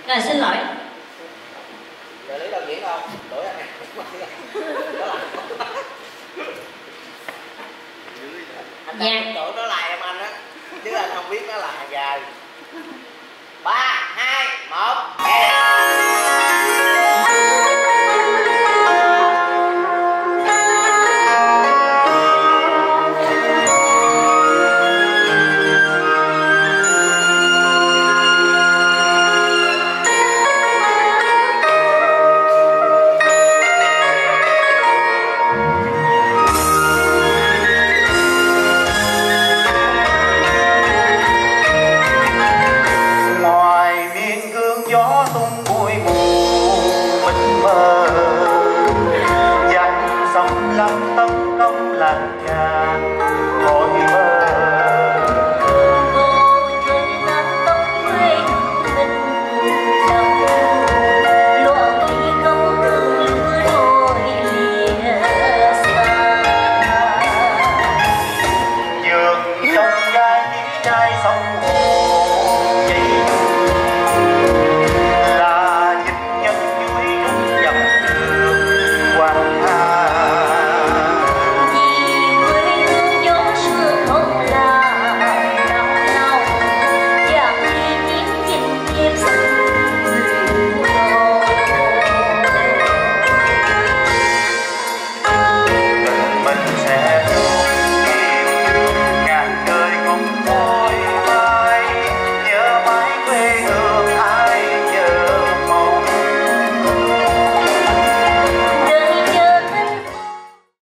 Rồi xin lỗi. Trợ lý đạo diễn không? Đổi anh này. Anh đang tưởng nó là em anh á, chứ anh không biết nó là hàng dài. 3, 2, 1, sông